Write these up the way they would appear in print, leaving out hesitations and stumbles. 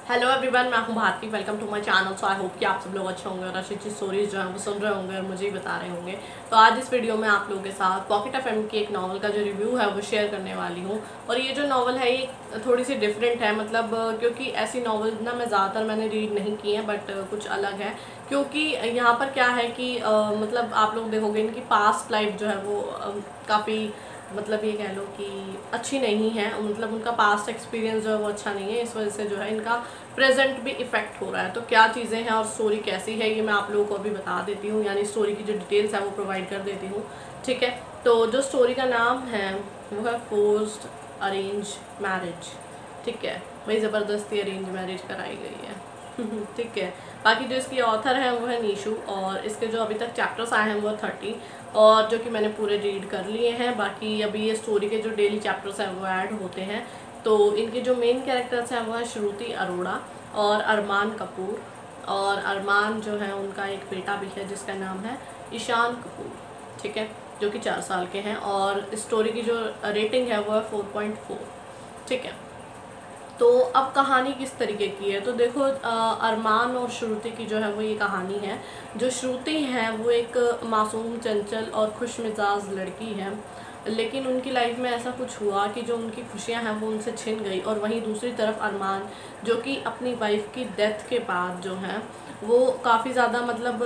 Hello everyone, मैं हूं Bharti. Welcome to my channel. So I hope कि आप सब लोग अच्छे होंगे और अच्छी अच्छी स्टोरीज जो हैं वो सुन रहे होंगे और मुझे ही बता रहे होंगे। तो आज इस वीडियो में आप लोगों के साथ पॉकेट एफएम की एक नावल का जो रिव्यू है वो शेयर करने वाली हूं। और ये जो नावल है ये थोड़ी सी डिफरेंट है, मतलब क्योंकि ऐसी नावल ना मैं ज़्यादातर मैंने रीड नहीं की है, बट कुछ अलग है। क्योंकि यहाँ पर क्या है कि मतलब आप लोग देखोगे इनकी पास्ट लाइफ जो है वो काफ़ी, मतलब ये कह लो कि अच्छी नहीं है। मतलब उनका पास्ट एक्सपीरियंस जो है वो अच्छा नहीं है, इस वजह से जो है इनका प्रेजेंट भी इफेक्ट हो रहा है। तो क्या चीज़ें हैं और स्टोरी कैसी है ये मैं आप लोगों को अभी बता देती हूँ, यानी स्टोरी की जो डिटेल्स है वो प्रोवाइड कर देती हूँ। ठीक है, तो जो स्टोरी का नाम है वो है फोर्स्ड अरेंज मैरिज। ठीक है, भाई ज़बरदस्ती अरेंज मैरिज कराई गई है। ठीक है, बाकी जो इसकी ऑथर है वो है नीशू, और इसके जो अभी तक चैप्टर्स आए हैं वो 30, और जो कि मैंने पूरे रीड कर लिए हैं। बाकी अभी ये स्टोरी के जो डेली चैप्टर्स हैं वो ऐड होते हैं। तो इनके जो मेन कैरेक्टर्स हैं वो है श्रुति अरोड़ा और अरमान कपूर। और अरमान जो है उनका एक बेटा भी है जिसका नाम है ईशान कपूर। ठीक है, जो कि 4 साल के हैं। और स्टोरी की जो रेटिंग है वो है 4.4। ठीक है, तो अब कहानी किस तरीके की है तो देखो, अरमान और श्रुति की जो है वो ये कहानी है। जो श्रुति है वो एक मासूम, चंचल और खुश मिजाज लड़की है, लेकिन उनकी लाइफ में ऐसा कुछ हुआ कि जो उनकी खुशियां हैं वो उनसे छिन गई। और वहीं दूसरी तरफ अरमान, जो कि अपनी वाइफ की डेथ के बाद जो है वो काफ़ी ज़्यादा मतलब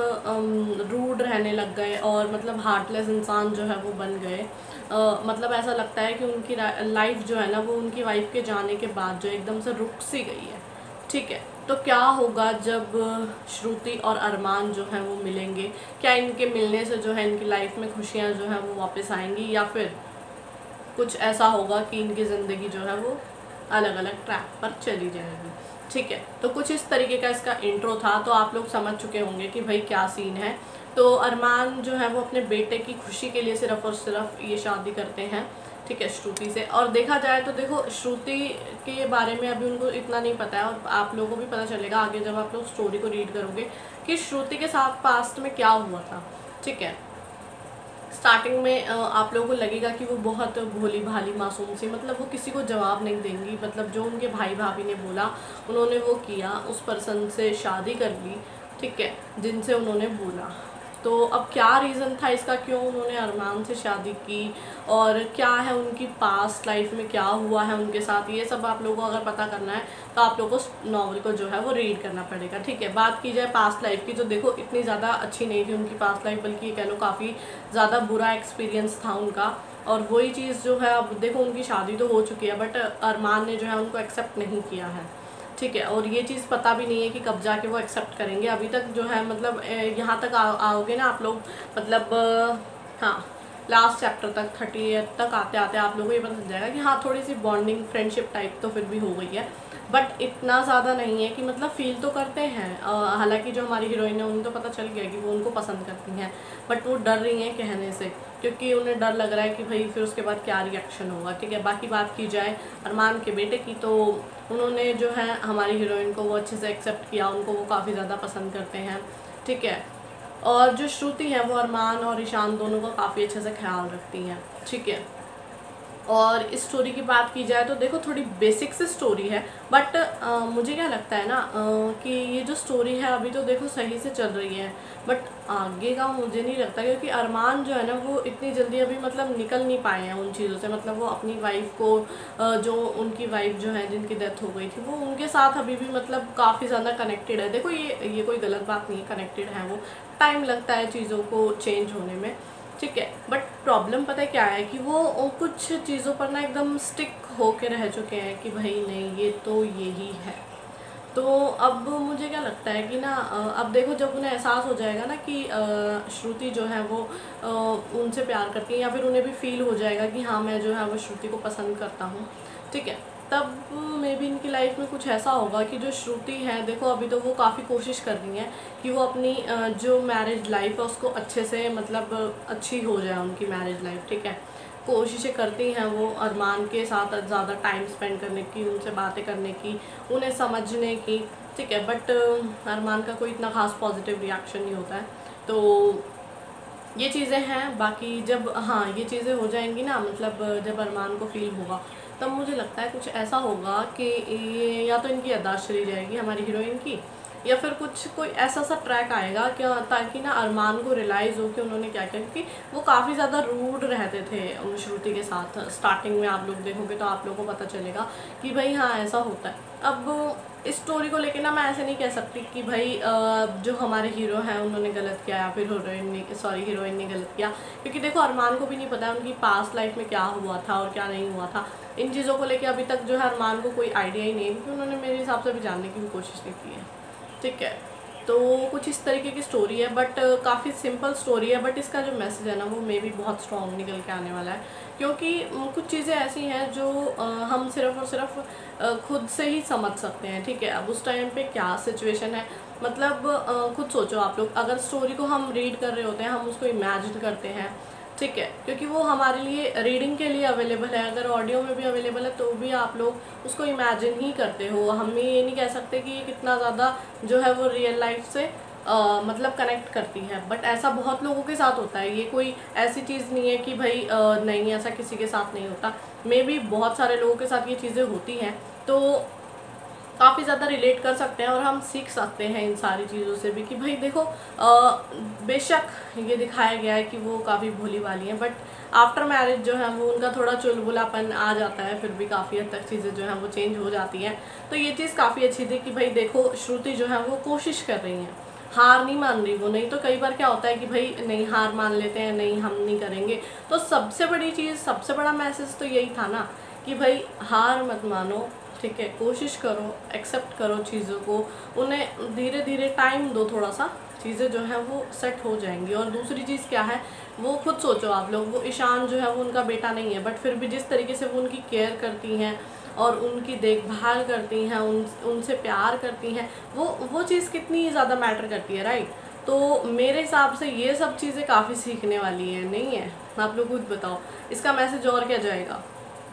रूड रहने लग गए, और मतलब हार्टलेस इंसान जो है वो बन गए। मतलब ऐसा लगता है कि उनकी लाइफ जो है ना वो उनकी वाइफ के जाने के बाद जो एकदम से रुक सी गई है। ठीक है, तो क्या होगा जब श्रुति और अरमान जो हैं वो मिलेंगे? क्या इनके मिलने से जो है इनकी लाइफ में खुशियाँ जो हैं वो वापस आएंगी, या फिर कुछ ऐसा होगा कि इनकी ज़िंदगी जो है वो अलग अलग ट्रैक पर चली जाएगी? ठीक है, तो कुछ इस तरीके का इसका इंट्रो था, तो आप लोग समझ चुके होंगे कि भाई क्या सीन है। तो अरमान जो है वो अपने बेटे की खुशी के लिए सिर्फ और सिर्फ ये शादी करते हैं, ठीक है, श्रुति से। और देखा जाए तो देखो, श्रुति के बारे में अभी उनको इतना नहीं पता है, और आप लोगों को भी पता चलेगा आगे जब आप लोग स्टोरी को रीड करोगे कि श्रुति के साथ पास्ट में क्या हुआ था। ठीक है, स्टार्टिंग में आप लोगों को लगेगा कि वो बहुत भोली भाली मासूम सी, मतलब वो किसी को जवाब नहीं देंगी, मतलब जो उनके भाई भाभी ने बोला उन्होंने वो किया, उस पर्सन से शादी कर ली। ठीक है, जिनसे उन्होंने बोला। तो अब क्या रीज़न था इसका, क्यों उन्होंने अरमान से शादी की, और क्या है उनकी पास्ट लाइफ में क्या हुआ है उनके साथ, ये सब आप लोगों को अगर पता करना है तो आप लोगों को नॉवल को जो है वो रीड करना पड़ेगा। ठीक है, बात की जाए पास्ट लाइफ की, जो देखो इतनी ज़्यादा अच्छी नहीं थी उनकी पास्ट लाइफ, बल्कि ये कह लो काफ़ी ज़्यादा बुरा एक्सपीरियंस था उनका। और वही चीज़ जो है, अब देखो उनकी शादी तो हो चुकी है, बट अरमान ने जो है उनको एक्सेप्ट नहीं किया है। ठीक है, और ये चीज़ पता भी नहीं है कि कब जाके वो एक्सेप्ट करेंगे। अभी तक जो है मतलब यहाँ तक आओगे ना आप लोग, मतलब हाँ, लास्ट चैप्टर तक 30 तक आते आते आप लोगों को ये पता चल जाएगा कि हाँ थोड़ी सी बॉन्डिंग, फ्रेंडशिप टाइप तो फिर भी हो गई है, बट इतना ज़्यादा नहीं है कि मतलब फील तो करते हैं। हालांकि जो हमारी हीरोइन है उन्हें तो पता चल गया कि वो उनको पसंद करती हैं, बट वो डर रही हैं कहने से, क्योंकि उन्हें डर लग रहा है कि भाई फिर उसके बाद क्या रिएक्शन होगा। ठीक है, बाकी बात की जाए अरमान के बेटे की, तो उन्होंने जो है हमारी हीरोइन को वो अच्छे से एक्सेप्ट किया, उनको वो काफ़ी ज़्यादा पसंद करते हैं। ठीक है, और जो श्रुति है वो अरमान और ईशान दोनों का काफ़ी अच्छे से ख्याल रखती हैं। ठीक है, और इस स्टोरी की बात की जाए तो देखो थोड़ी बेसिक सी स्टोरी है, बट मुझे क्या लगता है ना, कि ये जो स्टोरी है अभी तो देखो सही से चल रही है, बट आगे का मुझे नहीं लगता, क्योंकि अरमान जो है ना वो इतनी जल्दी अभी मतलब निकल नहीं पाए हैं उन चीज़ों से। मतलब वो अपनी वाइफ को, जो उनकी वाइफ जो है जिनकी डेथ हो गई थी, वो उनके साथ अभी भी मतलब काफ़ी ज़्यादा कनेक्टेड है। देखो ये कोई गलत बात नहीं है, कनेक्टेड है वो, टाइम लगता है चीज़ों को चेंज होने में। ठीक है, बट प्रॉब्लम पता है क्या है कि वो कुछ चीज़ों पर ना एकदम स्टिक होके रह चुके हैं कि भाई नहीं ये तो यही है। तो अब मुझे क्या लगता है कि ना, अब देखो जब उन्हें एहसास हो जाएगा ना कि श्रुति जो है वो उनसे प्यार करती है, या फिर उन्हें भी फील हो जाएगा कि हाँ मैं जो है वो श्रुति को पसंद करता हूँ। ठीक है, तब मे बी इनकी लाइफ में कुछ ऐसा होगा कि जो श्रुति है, देखो अभी तो वो काफ़ी कोशिश कर रही हैं कि वो अपनी जो मैरिज लाइफ है उसको अच्छे से, मतलब अच्छी हो जाए उनकी मैरिज लाइफ। ठीक है, कोशिशें करती हैं वो अरमान के साथ ज़्यादा टाइम स्पेंड करने की, उनसे बातें करने की, उन्हें समझने की। ठीक है, बट अरमान का कोई इतना खास पॉजिटिव रिएक्शन नहीं होता है। तो ये चीज़ें हैं। बाकी जब हाँ ये चीज़ें हो जाएंगी ना, मतलब जब अरमान को फील होगा, तब मुझे लगता है कुछ ऐसा होगा कि ये या तो इनकी याददाश्त चली जाएगी हमारी हीरोइन की, या फिर कुछ कोई ऐसा सा ट्रैक आएगा क्या, ताकि ना अरमान को रियलाइज़ हो कि उन्होंने क्या किया। क्योंकि वो काफ़ी ज़्यादा रूड रहते थे श्रुति के साथ। स्टार्टिंग में आप लोग देखोगे तो आप लोगों को पता चलेगा कि भाई हाँ ऐसा होता है। अब इस स्टोरी को लेके ना मैं ऐसे नहीं कह सकती कि भाई जो हमारे हीरो हैं उन्होंने गलत किया या फिर हीरोइन ने गलत किया। क्योंकि देखो अरमान को भी नहीं पता है उनकी पास्ट लाइफ में क्या हुआ था और क्या नहीं हुआ था। इन चीज़ों को लेके अभी तक जो है अरमान को कोई आइडिया ही नहीं है, क्योंकि उन्होंने मेरे हिसाब से भी जानने की भी कोशिश नहीं की है। ठीक है, तो कुछ इस तरीके की स्टोरी है, बट काफ़ी सिंपल स्टोरी है। बट इसका जो मैसेज है ना वो मे भी बहुत स्ट्रॉन्ग निकल के आने वाला है। क्योंकि कुछ चीज़ें ऐसी हैं जो हम सिर्फ और सिर्फ खुद से ही समझ सकते हैं। ठीक है, अब उस टाइम पे क्या सिचुएशन है, मतलब खुद सोचो आप लोग। अगर स्टोरी को हम रीड कर रहे होते हैं, हम उसको इमेजिन करते हैं, ठीक है, क्योंकि वो हमारे लिए रीडिंग के लिए अवेलेबल है। अगर ऑडियो में भी अवेलेबल है तो भी आप लोग उसको इमेजिन ही करते हो। हम ये नहीं कह सकते कि ये कितना ज़्यादा जो है वो रियल लाइफ से मतलब कनेक्ट करती है। बट ऐसा बहुत लोगों के साथ होता है। ये कोई ऐसी चीज़ नहीं है कि भाई नहीं, ऐसा किसी के साथ नहीं होता। मे बी बहुत सारे लोगों के साथ ये चीज़ें होती हैं, तो काफ़ी ज़्यादा रिलेट कर सकते हैं और हम सीख सकते हैं इन सारी चीज़ों से भी। कि भाई देखो बेशक ये दिखाया गया है कि वो काफ़ी भोली भाली हैं, बट आफ्टर मैरिज जो है वो उनका थोड़ा चुलबुलापन आ जाता है। फिर भी काफ़ी हद तक चीज़ें जो हैं वो चेंज हो जाती हैं। तो ये चीज़ काफ़ी अच्छी थी कि भाई देखो श्रुति जो है वो कोशिश कर रही हैं, हार नहीं मान रही वो। नहीं तो कई बार क्या होता है कि भाई नहीं, हार मान लेते हैं, नहीं हम नहीं करेंगे। तो सबसे बड़ी चीज़, सबसे बड़ा मैसेज तो यही था ना कि भाई हार मत मानो, ठीक है, कोशिश करो, एक्सेप्ट करो चीज़ों को, उन्हें धीरे धीरे टाइम दो थोड़ा सा, चीज़ें जो है वो सेट हो जाएंगी। और दूसरी चीज़ क्या है, वो खुद सोचो आप लोग, वो ईशान जो है वो उनका बेटा नहीं है, बट फिर भी जिस तरीके से वो उनकी केयर करती हैं और उनकी देखभाल करती हैं, उनसे प्यार करती हैं, वो चीज़ कितनी ज़्यादा मैटर करती है, राइट। तो मेरे हिसाब से ये सब चीज़ें काफ़ी सीखने वाली हैं, नहीं है? आप लोग खुद बताओ इसका मैसेज और क्या जाएगा।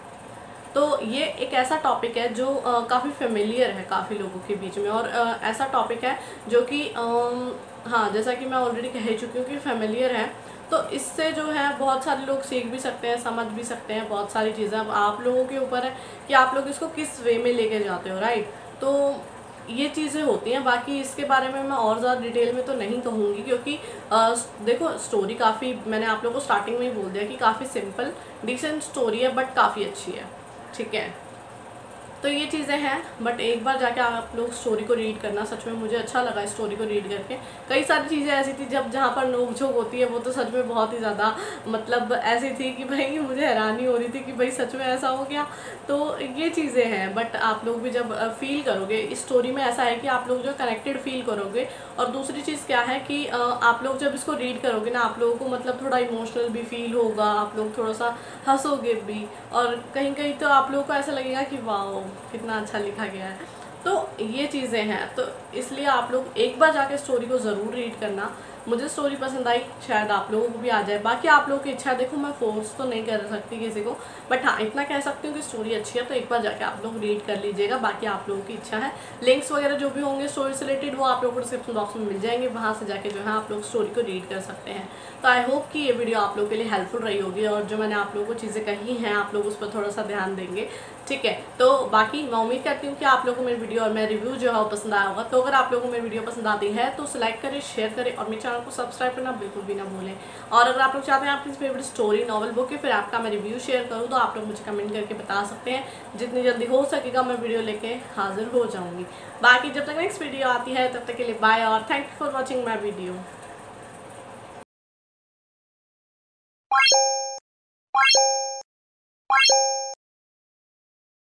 तो ये एक ऐसा टॉपिक है जो काफ़ी फेमिलियर है काफ़ी लोगों के बीच में। और ऐसा टॉपिक है जो कि हाँ, जैसा कि मैं ऑलरेडी कह चुकी हूँ कि फेमिलियर है। तो इससे जो है बहुत सारे लोग सीख भी सकते हैं, समझ भी सकते हैं बहुत सारी चीज़ें। अब आप लोगों के ऊपर है कि आप लोग इसको किस वे में लेके जाते हो, राइट। तो ये चीज़ें होती हैं। बाकी इसके बारे में मैं और ज़्यादा डिटेल में तो नहीं कहूँगी, क्योंकि देखो स्टोरी काफ़ी, मैंने आप लोगों को स्टार्टिंग में ही बोल दिया कि काफ़ी सिंपल डिसेंट स्टोरी है, बट काफ़ी अच्छी है। ठीक है, तो ये चीज़ें हैं। बट एक बार जाके आप लोग स्टोरी को रीड करना, सच में मुझे अच्छा लगा स्टोरी को रीड करके। कई सारी चीज़ें ऐसी थी जब जहाँ पर नोक झोंक होती है, वो तो सच में बहुत ही ज़्यादा मतलब ऐसी थी कि भाई मुझे हैरानी हो रही थी कि भाई सच में ऐसा हो गया। तो ये चीज़ें हैं। बट आप लोग भी जब फील करोगे इस स्टोरी में, ऐसा है कि आप लोग जो कनेक्टेड फील करोगे। और दूसरी चीज़ क्या है कि आप लोग जब इसको रीड करोगे ना, आप लोगों को मतलब थोड़ा इमोशनल भी फील होगा, आप लोग थोड़ा सा हंसोगे भी, और कहीं कहीं तो आप लोगों को ऐसा लगेगा कि वाह कितना अच्छा लिखा गया है। तो ये चीज़ें हैं। तो इसलिए आप लोग एक बार जाके स्टोरी को ज़रूर रीड करना। मुझे स्टोरी पसंद आई, शायद आप लोगों को भी आ जाए। बाकी आप लोगों की इच्छा, देखो मैं फोर्स तो नहीं कर सकती किसी को, बट हाँ इतना कह सकती हूँ कि स्टोरी अच्छी है तो एक बार जाके आप लोग रीड कर लीजिएगा। बाकी आप लोगों की इच्छा है। लिंक्स वगैरह जो भी होंगे स्टोरी से रिलेटेड वो आप लोगों को डिस्क्रिप्शन बॉक्स में मिल जाएंगे, वहाँ से जाके जो है आप लोग स्टोरी को रीड कर सकते हैं। तो आई होप कि ये वीडियो आप लोगों के लिए हेल्पफुल रही होगी, और जो मैंने आप लोगों को चीज़ें कही हैं आप लोग उस पर थोड़ा सा ध्यान देंगे। ठीक है, तो बाकी मैं उम्मीद करती हूँ कि आप लोगों को मेरी वीडियो और मेरा रिव्यू जो है वो पसंद आया होगा। तो अगर आप लोगों को मेरी वीडियो पसंद आती है तो उसे लाइक करें, शेयर करें और मेरे चैनल को सब्सक्राइब करना बिल्कुल भी ना भूलें। और अगर आप लोग चाहते हैं आपकी फेवरेट स्टोरी, नॉवल, बुक या फिर आपका मैं रिव्यू शेयर करूँ, तो आप लोग मुझे कमेंट करके बता सकते हैं। जितनी जल्दी हो सकेगा मैं वीडियो लेके हाजिर हो जाऊँगी। बाकी जब तक नेक्स्ट वीडियो आती है तब तक के लिए बाय, और thank you for watching my video.